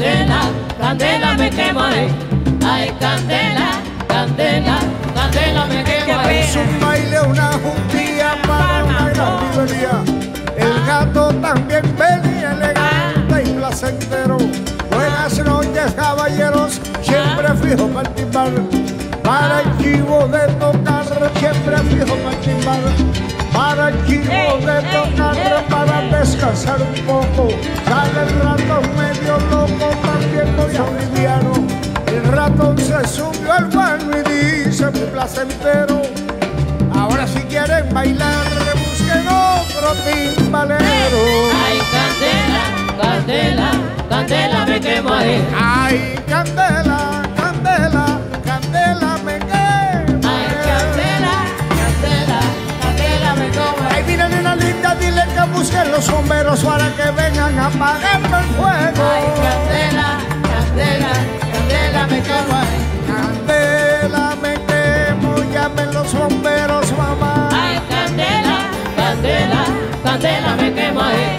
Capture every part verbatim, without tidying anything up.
candela, candela me quemo ahí. Ay, candela, candela, candela me quemo ahí. Es un baile, una juntilla para una gran librería. El gato también venía elegante y placentero. Buenas noches, caballeros, siempre fijo para el timbal. Para el chivo de tocar, siempre fijo para el timbal. Para el chivo de tocar, para descansar un poco. Sale el ratón medio loco, también muy liviano. El ratón se subió al baño y dice muy placentero. Ahora si quieren bailar, busquen otro timbalero. Ay, candela, candela, candela me quemo ahí. Ay, candela, candela, candela me quemo. Ay, candela, candela, candela me quemo ahí. Ay, mira nena linda, dile que busquen los bomberos para que vengan a apagarme el fuego. Ay, candela, candela, candela me quemo ahí. Candela me quemo, llamen los bomberos, mamá. Ay, candela, candela, candela me quemo ahí.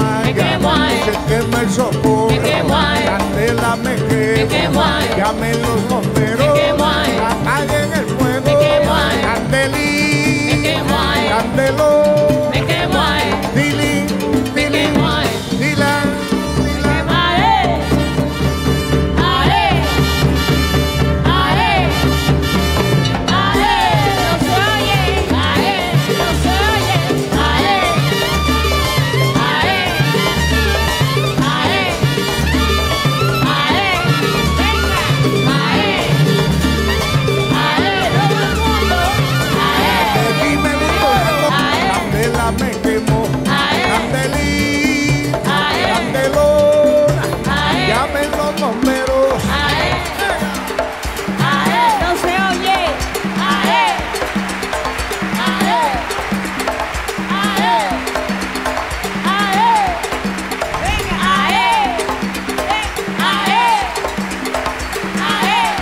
Me quema el sopor, candela me quemo, llamen los